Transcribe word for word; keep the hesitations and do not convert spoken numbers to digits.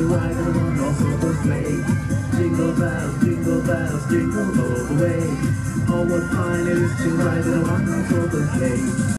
ride in a one-horse open sleigh. Jingle bells, jingle bells, jingle all the way. Oh, what fun it is to ride in a one-horse open sleigh.